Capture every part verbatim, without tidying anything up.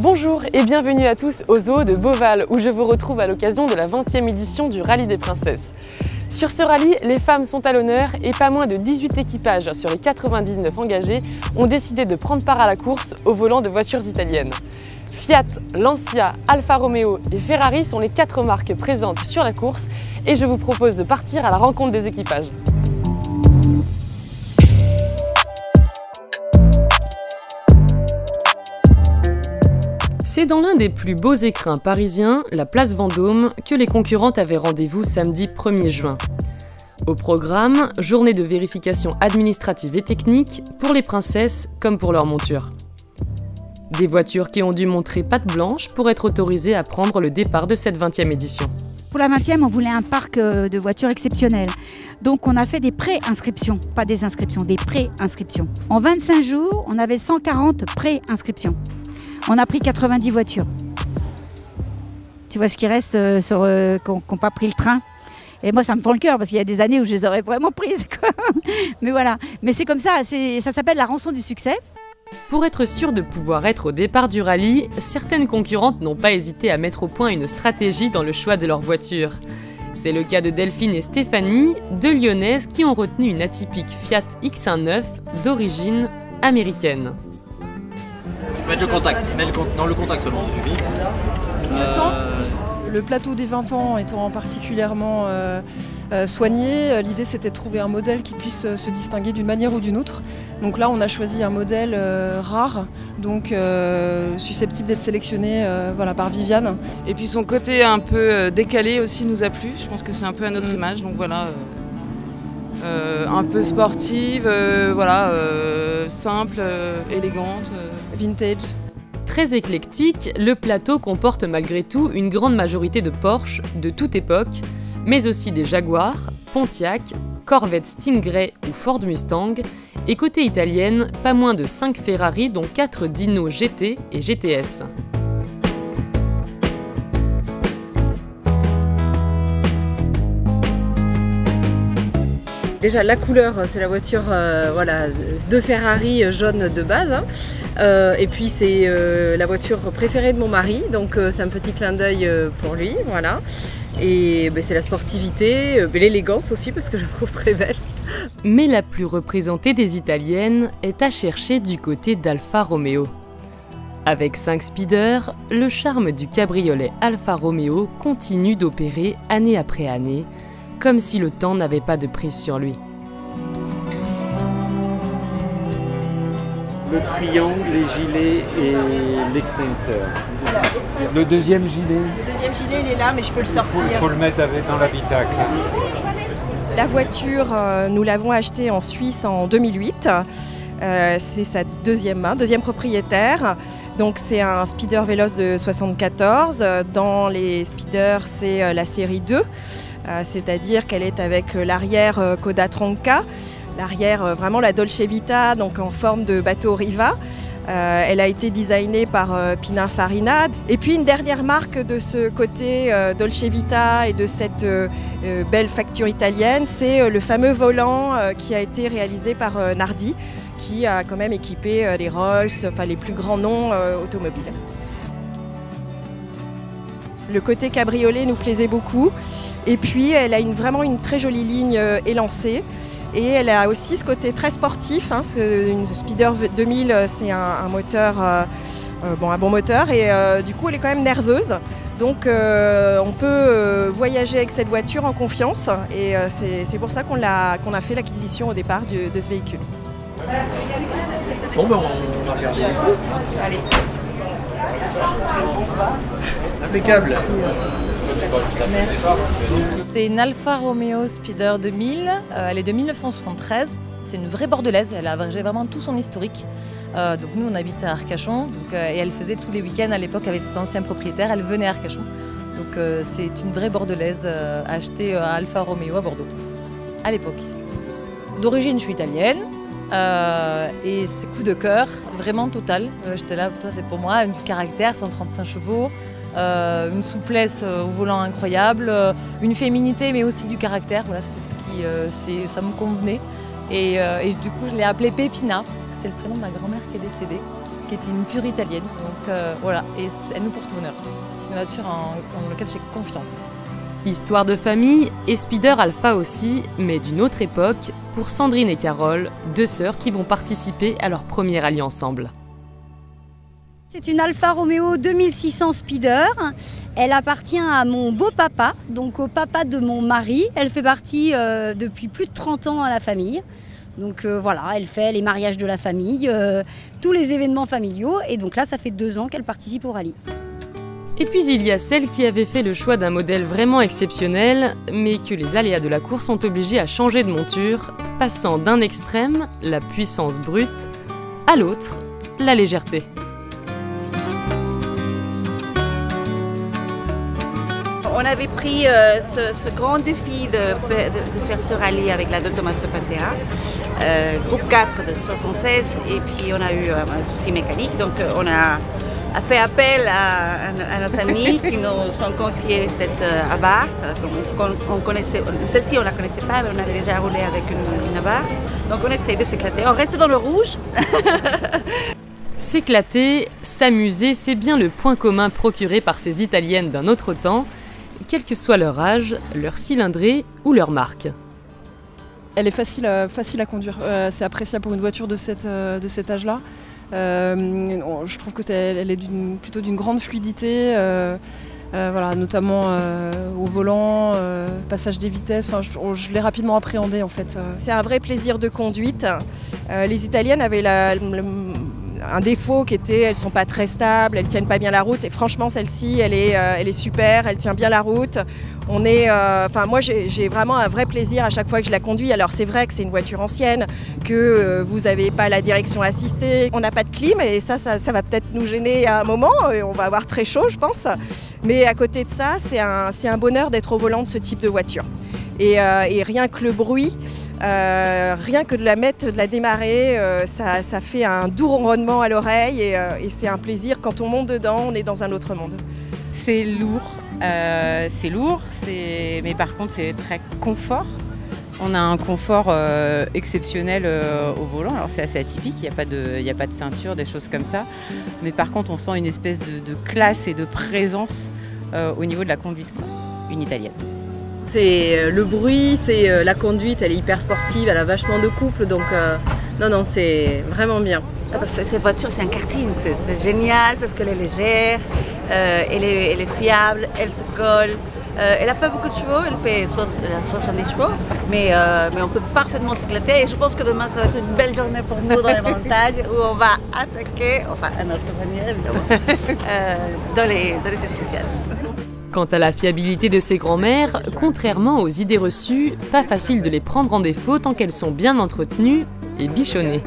Bonjour et bienvenue à tous au zoo de Beauval où je vous retrouve à l'occasion de la vingtième édition du Rallye des Princesses. Sur ce rallye, les femmes sont à l'honneur et pas moins de dix-huit équipages sur les quatre-vingt-dix-neuf engagés ont décidé de prendre part à la course au volant de voitures italiennes. Fiat, Lancia, Alfa Romeo et Ferrari sont les quatre marques présentes sur la course et je vous propose de partir à la rencontre des équipages. C'est dans l'un des plus beaux écrins parisiens, la place Vendôme, que les concurrentes avaient rendez-vous samedi premier juin. Au programme, journée de vérification administrative et technique pour les princesses comme pour leurs montures. Des voitures qui ont dû montrer patte blanche pour être autorisées à prendre le départ de cette vingtième édition. Pour la vingtième, on voulait un parc de voitures exceptionnel. Donc on a fait des pré-inscriptions, pas des inscriptions, des pré-inscriptions. En vingt-cinq jours, on avait cent quarante pré-inscriptions. On a pris quatre-vingt-dix voitures. Tu vois ce qui reste euh, sur euh, qui n'ont pas pris le train. Et moi, ça me fend le cœur parce qu'il y a des années où je les aurais vraiment prises, quoi. Mais voilà. Mais c'est comme ça, ça s'appelle la rançon du succès. Pour être sûr de pouvoir être au départ du rallye, certaines concurrentes n'ont pas hésité à mettre au point une stratégie dans le choix de leur voiture. C'est le cas de Delphine et Stéphanie, deux Lyonnaises qui ont retenu une atypique Fiat X un neuf d'origine américaine. Je vais mettre le contact, mets le con... dans le contact seulement, ça suffit. Euh... Le plateau des vingt ans étant particulièrement euh, euh, soigné, l'idée c'était de trouver un modèle qui puisse euh, se distinguer d'une manière ou d'une autre. Donc là on a choisi un modèle euh, rare, donc euh, susceptible d'être sélectionné euh, voilà, par Viviane. Et puis son côté un peu décalé aussi nous a plu, je pense que c'est un peu à notre mmh. image, donc voilà. Euh... Euh, un peu sportive, euh, voilà, euh, simple, euh, élégante. Euh. Vintage. Très éclectique, le plateau comporte malgré tout une grande majorité de Porsche de toute époque, mais aussi des Jaguar, Pontiac, Corvette Stingray ou Ford Mustang, et côté italienne, pas moins de cinq Ferrari dont quatre Dino G T et G T S. Déjà la couleur, c'est la voiture euh, voilà, de Ferrari jaune de base. Hein. Euh, et puis c'est euh, la voiture préférée de mon mari, donc euh, c'est un petit clin d'œil euh, pour lui. Voilà. Et ben, c'est la sportivité, euh, l'élégance aussi parce que je la trouve très belle. Mais la plus représentée des italiennes est à chercher du côté d'Alfa Romeo. Avec cinq speeders, le charme du cabriolet Alfa Romeo continue d'opérer année après année, comme si le temps n'avait pas de prise sur lui. Le triangle, les gilets et l'extincteur. Le deuxième gilet Le deuxième gilet, il est là, mais je peux le sortir. Il faut, faut le mettre avec, dans l'habitacle. La voiture, euh, nous l'avons achetée en Suisse en deux mille huit. Euh, c'est sa deuxième main, deuxième propriétaire. Donc c'est un speeder véloce de soixante-quatorze. Dans les speeders, c'est la série deux. Euh, c'est-à-dire qu'elle est avec l'arrière euh, Coda Tronca, l'arrière euh, vraiment la Dolce Vita, donc en forme de bateau Riva. Euh, elle a été designée par euh, Pininfarina. Et puis une dernière marque de ce côté euh, Dolce Vita et de cette euh, euh, belle facture italienne, c'est euh, le fameux volant euh, qui a été réalisé par euh, Nardi, qui a quand même équipé euh, les Rolls, enfin les plus grands noms euh, automobiles. Le côté cabriolet nous plaisait beaucoup. Et puis elle a une, vraiment une très jolie ligne euh, élancée et elle a aussi ce côté très sportif. Hein, une Speeder deux mille, c'est un, un moteur, euh, euh, bon, un bon moteur et euh, du coup elle est quand même nerveuse. Donc euh, on peut euh, voyager avec cette voiture en confiance et euh, c'est pour ça qu'on a, qu'on a fait l'acquisition au départ de, de ce véhicule. Bon ben on va regarder les photos. Allez. Impeccable. C'est une Alfa Romeo Speeder deux mille, euh, elle est de mille neuf cent soixante-treize, c'est une vraie bordelaise, elle a vraiment tout son historique. Euh, donc nous on habite à Arcachon donc, euh, et elle faisait tous les week-ends à l'époque avec ses anciens propriétaires, elle venait à Arcachon. Donc euh, c'est une vraie bordelaise euh, achetée à Alfa Romeo à Bordeaux, à l'époque. D'origine je suis italienne euh, et c'est coup de cœur, vraiment total. Euh, J'étais là, c'est pour moi, du caractère, cent trente-cinq chevaux. Euh, une souplesse au volant incroyable, euh, une féminité mais aussi du caractère, voilà, c'est ce qui, euh, ça me convenait. Et, euh, et du coup je l'ai appelée Pépina, parce que c'est le prénom de ma grand-mère qui est décédée, qui était une pure italienne. Donc euh, voilà, et elle nous porte bonheur. C'est une voiture en, en laquelle j'ai confiance. Histoire de famille et Speeder Alpha aussi, mais d'une autre époque, pour Sandrine et Carole, deux sœurs qui vont participer à leur premier rallye ensemble. C'est une Alfa Romeo deux mille six cents Speeder. Elle appartient à mon beau-papa, donc au papa de mon mari. Elle fait partie euh, depuis plus de trente ans à la famille. Donc euh, voilà, elle fait les mariages de la famille, euh, tous les événements familiaux. Et donc là, ça fait deux ans qu'elle participe au rallye. Et puis il y a celle qui avait fait le choix d'un modèle vraiment exceptionnel, mais que les aléas de la course ont obligé à changer de monture, passant d'un extrême, la puissance brute, à l'autre, la légèreté. On avait pris euh, ce, ce grand défi de, faire, de, de faire ce rallye avec la Deux Tommaso Pantera, euh, groupe quatre de soixante-seize, et puis on a eu euh, un souci mécanique, donc euh, on a, a fait appel à, à, à nos amis qui nous ont confié cette euh, Abarth. On, on connaissait, celle-ci on ne la connaissait pas, mais on avait déjà roulé avec une, une Abarth, donc on essaye de s'éclater. On reste dans le rouge. S'éclater, s'amuser, c'est bien le point commun procuré par ces Italiennes d'un autre temps, quel que soit leur âge, leur cylindrée ou leur marque. Elle est facile à, facile à conduire, euh, c'est appréciable pour une voiture de, cette, euh, de cet âge-là. Euh, je trouve qu'elle est d'une, plutôt d'une grande fluidité, euh, euh, voilà, notamment euh, au volant, euh, passage des vitesses, enfin, je, je l'ai rapidement appréhendée en fait. C'est un vrai plaisir de conduite. Euh, les Italiennes avaient la, le, un défaut qui était elles sont pas très stables, elles tiennent pas bien la route, et franchement celle-ci elle est, euh, elle est super, elle tient bien la route. On est, euh, enfin moi j'ai vraiment un vrai plaisir à chaque fois que je la conduis. Alors c'est vrai que c'est une voiture ancienne, que euh, vous n'avez pas la direction assistée, on n'a pas de clim et ça, ça, ça va peut-être nous gêner à un moment, et on va avoir très chaud je pense. Mais à côté de ça, c'est un, c'est un bonheur d'être au volant de ce type de voiture. Et, euh, et rien que le bruit, euh, rien que de la mettre, de la démarrer, euh, ça, ça fait un doux ronronnement à l'oreille et, euh, et c'est un plaisir. Quand on monte dedans, on est dans un autre monde. C'est lourd, euh, c'est lourd, mais par contre c'est très confort. On a un confort euh, exceptionnel euh, au volant, alors c'est assez atypique, il n'y a pas de, il n'y a pas de ceinture, des choses comme ça. Mais par contre on sent une espèce de, de classe et de présence euh, au niveau de la conduite, quoi. Une italienne. C'est le bruit, c'est la conduite, elle est hyper sportive, elle a vachement de couple, donc euh, non, non, c'est vraiment bien. Cette voiture, c'est un karting, c'est génial parce qu'elle est légère, euh, elle, est, elle est fiable, elle se colle. Euh, elle n'a pas beaucoup de chevaux, elle fait soixante-dix chevaux, mais, euh, mais on peut parfaitement s'éclater et je pense que demain ça va être une belle journée pour nous dans les montagnes où on va attaquer, enfin à notre manière évidemment, euh, dans les, dans les essais spéciales. Quant à la fiabilité de ces grands-mères, contrairement aux idées reçues, pas facile de les prendre en défaut tant qu'elles sont bien entretenues et bichonnées.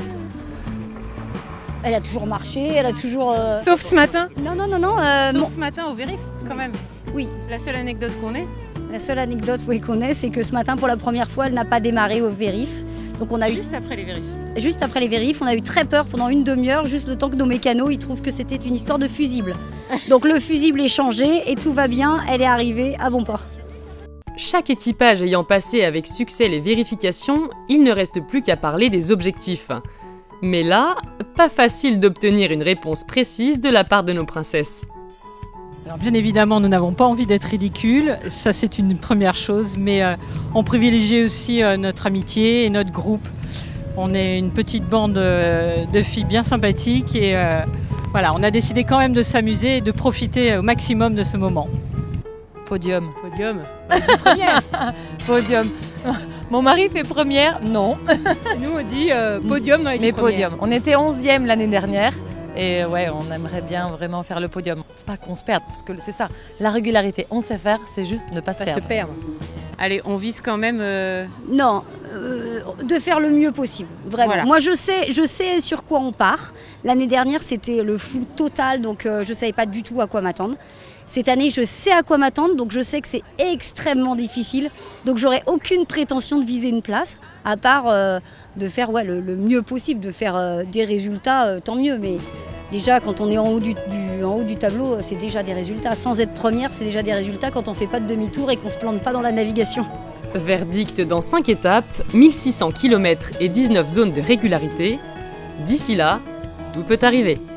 Elle a toujours marché, elle a toujours... Euh... Sauf ce matin. Non, non, non, non. Euh, Sauf mon... ce matin au vérif, quand même. Oui. La seule anecdote qu'on ait. La seule anecdote oui, qu'on ait, c'est que ce matin, pour la première fois, elle n'a pas démarré au vérif. Donc on a juste eu... après les vérifs. Juste après les vérifs, on a eu très peur pendant une demi-heure, juste le temps que nos mécanos ils trouvent que c'était une histoire de fusible. Donc le fusible est changé et tout va bien, elle est arrivée à bon port. Chaque équipage ayant passé avec succès les vérifications, il ne reste plus qu'à parler des objectifs. Mais là, pas facile d'obtenir une réponse précise de la part de nos princesses. Alors bien évidemment, nous n'avons pas envie d'être ridicules, ça c'est une première chose, mais euh, on privilégie aussi euh, notre amitié et notre groupe. On est une petite bande euh, de filles bien sympathiques et euh, voilà, on a décidé quand même de s'amuser et de profiter au maximum de ce moment. Podium. Podium. Première. Podium. Mon mari fait première, non. Nous on dit euh, podium dans les Mais premières. podium. On était onzième l'année dernière. Et ouais, on aimerait bien vraiment faire le podium. Faut pas qu'on se perde, parce que c'est ça, la régularité, on sait faire, c'est juste ne pas se pas perdre. Se perdre. Allez, on vise quand même... Euh... Non, euh, de faire le mieux possible, vraiment. Voilà. Moi, je sais, je sais sur quoi on part. L'année dernière, c'était le flou total, donc euh, je ne savais pas du tout à quoi m'attendre. Cette année, je sais à quoi m'attendre, donc je sais que c'est extrêmement difficile. Donc j'aurais aucune prétention de viser une place, à part euh, de faire ouais, le, le mieux possible, de faire euh, des résultats, euh, tant mieux. Mais déjà, quand on est en haut du, du, en haut du tableau, c'est déjà des résultats. Sans être première, c'est déjà des résultats quand on ne fait pas de demi-tour et qu'on ne se plante pas dans la navigation. Verdict dans cinq étapes, mille six cents kilomètres et dix-neuf zones de régularité. D'ici là, tout peut arriver.